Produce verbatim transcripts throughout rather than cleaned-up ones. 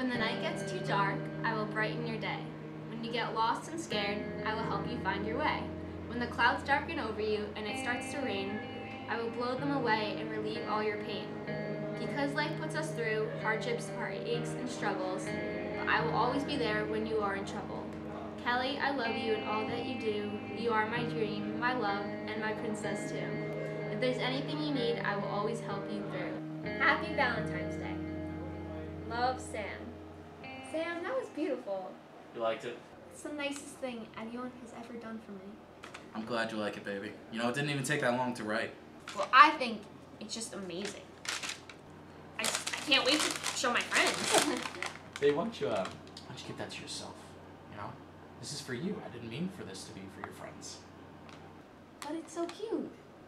When the night gets too dark, I will brighten your day. When you get lost and scared, I will help you find your way. When the clouds darken over you and it starts to rain, I will blow them away and relieve all your pain. Because life puts us through hardships, heartaches, and struggles, but I will always be there when you are in trouble. Kelly, I love you and all that you do. You are my dream, my love, and my princess too. If there's anything you need, I will always help you through. Happy Valentine's Day. Love, Sam. Sam, that was beautiful. You liked it? It's the nicest thing anyone has ever done for me. I'm glad you like it, baby. You know, it didn't even take that long to write. Well, I think it's just amazing. I, I can't wait to show my friends. Babe, why don't you, uh, why don't you keep that to yourself, you know? This is for you. I didn't mean for this to be for your friends. But it's so cute.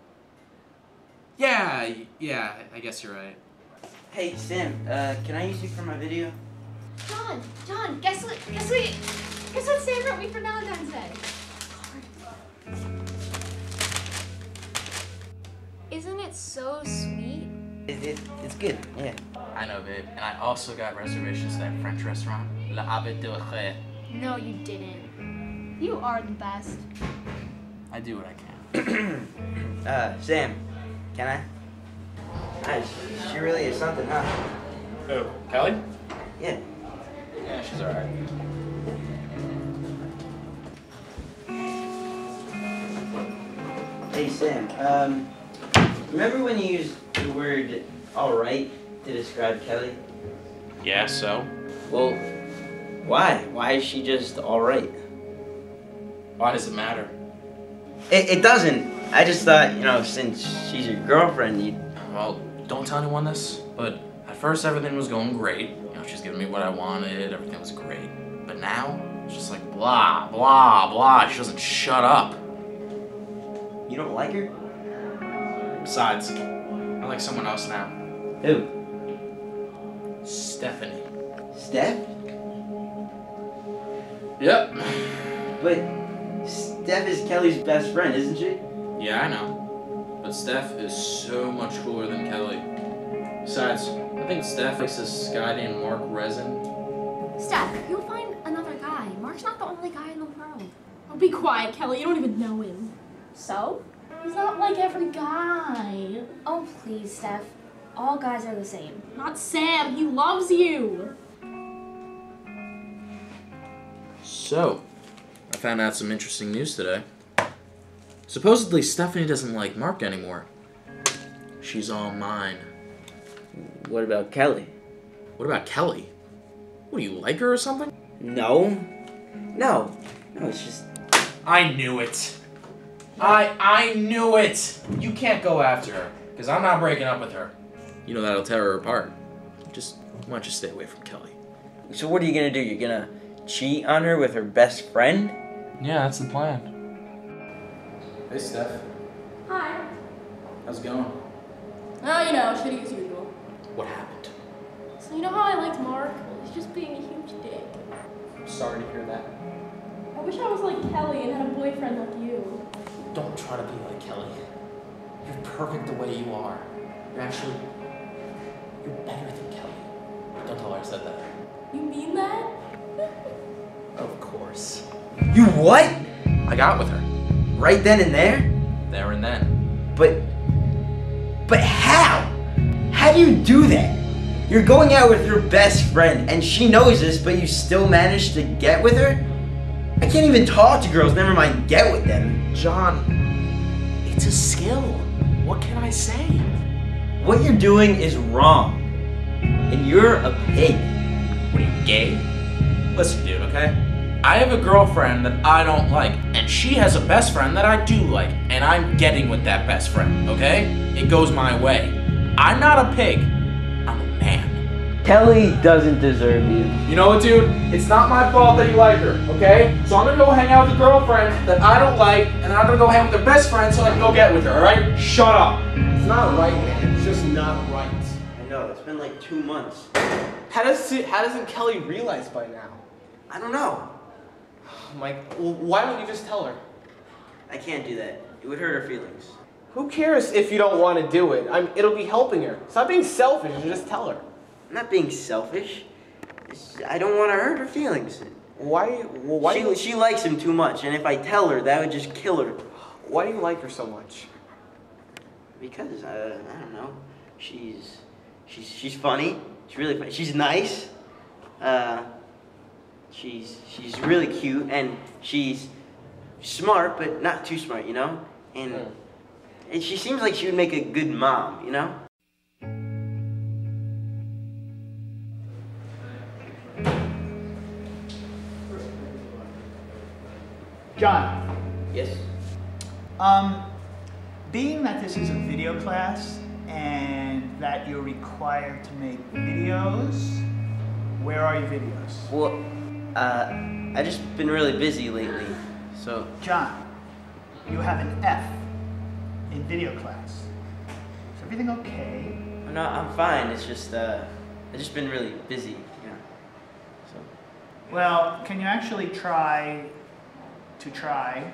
Yeah, yeah, I guess you're right. Hey, Sam, uh, can I use you for my video? John, John, guess what, guess what, guess what Sam wrote me for Valentine's Day? Isn't it so sweet? It, it, it's good, yeah. I know, babe. And I also got reservations to that French restaurant, Le Ave de Ré. No, you didn't. You are the best. I do what I can. uh, Sam, can I? Nice. She really is something, huh? Who? Kelly? Yeah. Yeah, she's alright. Hey, Sam, um, remember when you used the word alright to describe Kelly? Yeah, so? Well, why? Why is she just alright? Why does it matter? It, it doesn't. I just thought, you know, since she's your girlfriend, you'd... Well, don't tell anyone this, but at first everything was going great. You know, she's giving me what I wanted, everything was great. But now, it's just like blah, blah, blah. She doesn't shut up. You don't like her? Besides, I like someone else now. Who? Stephanie. Steph? Yep. But Steph is Kelly's best friend, isn't she? Yeah, I know. But Steph is so much cooler than Kelly. Besides, I think Steph likes this guy named Mark Resin. Steph, you'll find another guy. Mark's not the only guy in the world. Oh, be quiet, Kelly. You don't even know him. So? He's not like every guy. Oh, please, Steph. All guys are the same. Not Sam. He loves you. So, I found out some interesting news today. Supposedly, Stephanie doesn't like Mark anymore. She's all mine. What about Kelly? What about Kelly? What, do you like her or something? No. No. No, it's just... I knew it. I I knew it. You can't go after her, because I'm not breaking up with her. You know that'll tear her apart. Just, why don't you stay away from Kelly? So what are you gonna do? You're gonna cheat on her with her best friend? Yeah, that's the plan. Hey, Steph. Hi. How's it going? Oh, you know, shitty as usual. What happened? So you know how I liked Mark? He's just being a huge dick. I'm sorry to hear that. I wish I was like Kelly and had a boyfriend like you. Don't try to be like Kelly. You're perfect the way you are. You're actually... You're better than Kelly. Don't tell her I said that. You mean that? Of course. You what? I got with her. Right then and there? There and then. But... But how? How do you do that? You're going out with your best friend and she knows this, but you still managed to get with her? I can't even talk to girls, never mind get with them. John, it's a skill. What can I say? What you're doing is wrong. And you're a pig. What are you, gay? Listen, dude, okay? I have a girlfriend that I don't like, and she has a best friend that I do like, and I'm getting with that best friend, okay? It goes my way. I'm not a pig. I'm a man. Kelly doesn't deserve you. You know what, dude? It's not my fault that you like her, okay? So I'm gonna go hang out with a girlfriend that I don't like, and I'm gonna go hang with her best friend so I can go get with her, alright? Shut up. It's not right, man. It's just not right. I know, it's been like two months. How does it, how doesn't Kelly realize by now? I don't know. Mike, well, why don't you just tell her? I can't do that. It would hurt her feelings. Who cares if you don't want to do it? I'm, it'll be helping her. Stop being selfish and just tell her. I'm not being selfish. I don't want to hurt her feelings. Why? Well, why? do She, you, she likes him too much, and if I tell her, that would just kill her. why do you like her so much? Because, uh, I don't know. She's, she's, she's funny. She's really funny. She's nice. Uh, she's, she's really cute, and she's smart, but not too smart, you know? And, Hmm. and she seems like she would make a good mom, you know? John, Yes. um, being that this is a video class and that you're required to make videos, where are your videos? Well, uh, I've just been really busy lately, so... John, you have an F in video class. Is everything okay? No, I'm fine. It's just, uh, I've just been really busy, you know? So... Well, can you actually try to try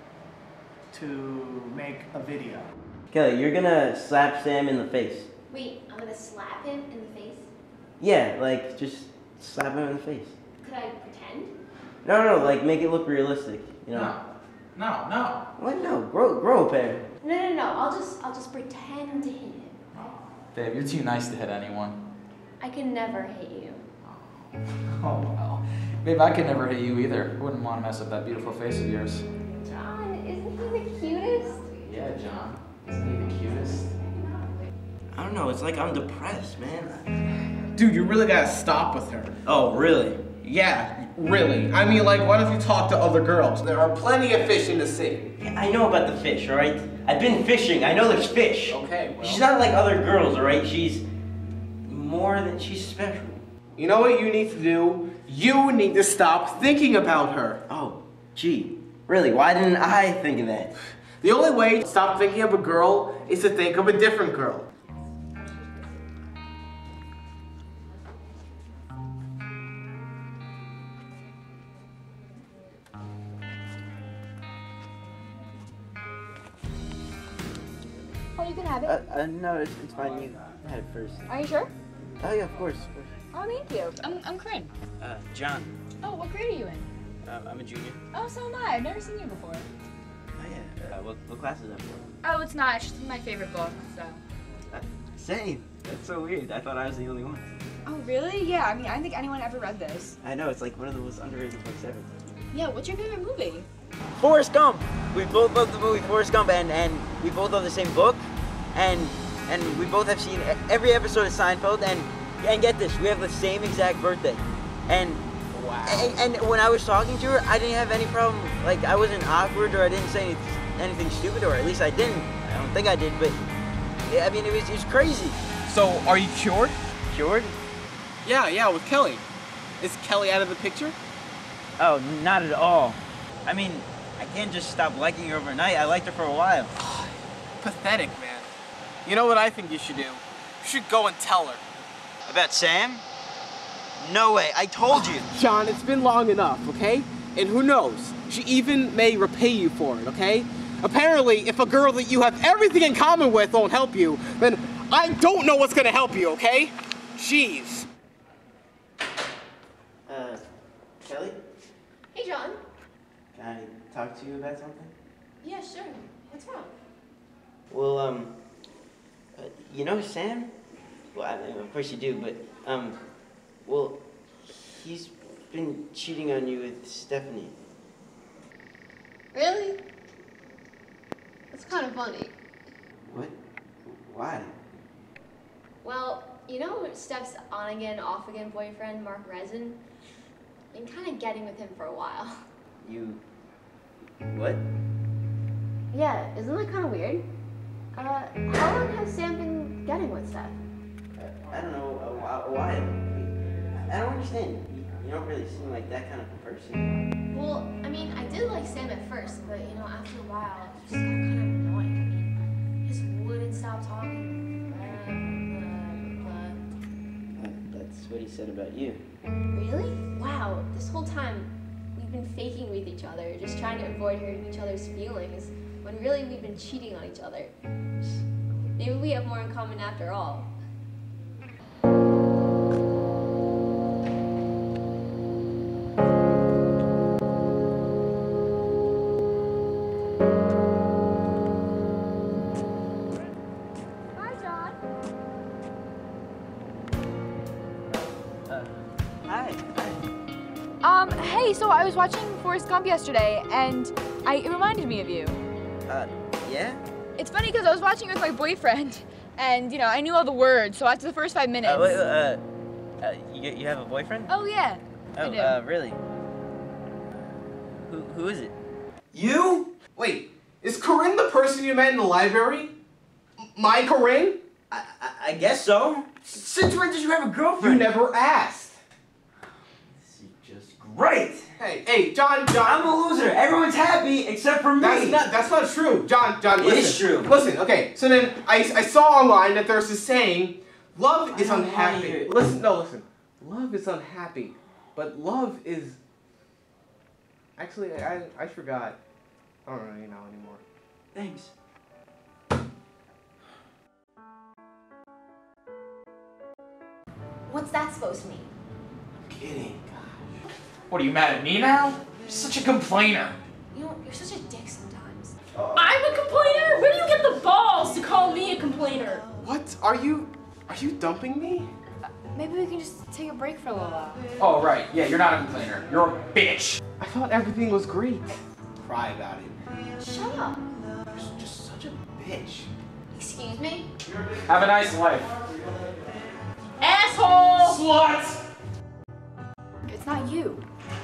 to make a video? Kelly, you're gonna slap Sam in the face. Wait, I'm gonna slap him in the face? Yeah, like, just slap him in the face. Could I pretend? No, no, like, make it look realistic, you know? No, no, no. What? No, grow, grow a pair. No, no, no. I'll just, I'll just pretend to hit him. Babe, you're too nice to hit anyone. I can never hit you. Oh, well. Babe, I could never hit you either. Wouldn't want to mess up that beautiful face of yours. John, isn't he the cutest? Yeah, John. Isn't he the cutest? I don't know, it's like I'm depressed, man. Dude, you really gotta stop with her. Oh, really? Yeah, really. I mean, like, why don't you talk to other girls? There are plenty of fish in the sea. Yeah, I know about the fish, alright? I've been fishing, I know there's fish. Okay, well. She's not like other girls, alright? She's more than, she's special. You know what you need to do? You need to stop thinking about her. Oh, gee. Really, why didn't I think of that? The only way to stop thinking of a girl is to think of a different girl. Oh, you can have it. Uh, uh no, it's, it's fine, you had it first. Are you sure? Oh yeah, of course, of course. Oh, thank you. I'm, I'm Corinne. Uh, John. Oh, what grade are you in? Uh, I'm a junior. Oh, so am I. I've never seen you before. Oh yeah, uh, what, what class is that for? Oh, it's not. It's just my favorite book, so. Uh, same. That's so weird. I thought I was the only one. Oh, really? Yeah, I mean, I don't think anyone ever read this. I know, it's like one of the most underrated books ever. Yeah, what's your favorite movie? Forrest Gump! We both love the movie Forrest Gump, and, and we both love the same book, and and we both have seen every episode of Seinfeld, and and get this, we have the same exact birthday. And, Wow. and, and when I was talking to her, I didn't have any problem, like I wasn't awkward, or I didn't say any, anything stupid, or at least I didn't. I don't think I did, but yeah, I mean, it was, it was crazy. So, are you cured? Cured? Yeah, yeah, with Kelly. Is Kelly out of the picture? Oh, not at all. I mean, I can't just stop liking her overnight. I liked her for a while. Pathetic, man. You know what I think you should do? You should go and tell her. About Sam? No way, I told you. John, it's been long enough, okay? And who knows? She even may repay you for it, okay? Apparently, if a girl that you have everything in common with won't help you, then I don't know what's gonna help you, okay? Jeez. Uh, Kelly? Hey, John. Can I talk to you about something? Yeah, sure. What's wrong? Well, um, uh, you know Sam? Well, I mean, of course you do, but, um, well, he's been cheating on you with Stephanie. Really? That's kind of funny. What? Why? Well, you know Steph's on-again, off-again boyfriend, Mark Resin? Been kind of getting with him for a while. You... What? Yeah, isn't that kind of weird? Uh, how long has Sam been getting with Steph? Uh, I don't know, a while. A while. I don't understand. You, you don't really seem like that kind of person. Well, I mean, I did like Sam at first, but, you know, after a while, it just got kind of annoying. I mean, he just wouldn't stop talking. Blah, blah, blah. Uh, that's what he said about you. Really? Wow, this whole time we've been faking with each other, just trying to avoid hurting each other's feelings, when really we've been cheating on each other. Maybe we have more in common after all. Um, hey, so I was watching Forrest Gump yesterday, and I, it reminded me of you. Uh, yeah? It's funny because I was watching it with my boyfriend, and, you know, I knew all the words, so after the first five minutes... Uh, wait, uh, uh, you, you have a boyfriend? Oh, yeah. I Oh, do. uh, really? Who, who is it? You? Wait, is Corinne the person you met in the library? My Corinne? I, I, I guess so. Since when did you have a You girlfriend? never asked. This is just great. Hey, hey, John, John. I'm a loser. Everyone's happy except for me. That's not, that's not true. John, John, It listen. is true. Listen, okay, so then I, I saw online that there's this saying, love is I don't wanna unhappy. hear it. Listen, no, listen. Love is unhappy, but love is... Actually, I, I forgot. I don't really know anymore. Thanks. What's that supposed to mean? Kidding. What, are you mad at me now? You're such a complainer. You know, you're such a dick sometimes. I'm a complainer? Where do you get the balls to call me a complainer? What? Are you... Are you dumping me? Maybe we can just take a break for a little while. Oh, right. Yeah, you're not a complainer. You're a bitch. I thought everything was great. Cry about it. Shut up. You're just such a bitch. Excuse me? Have a nice life. Asshole! Slut! It's not you.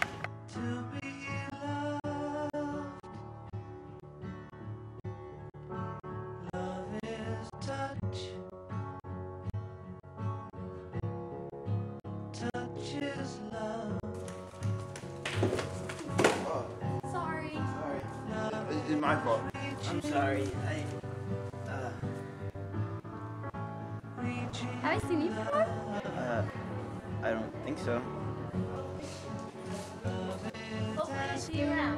Sorry. It's my fault. I'm sorry. I, uh, Have I seen you before? uh, I don't think so. Hopefully I see you around.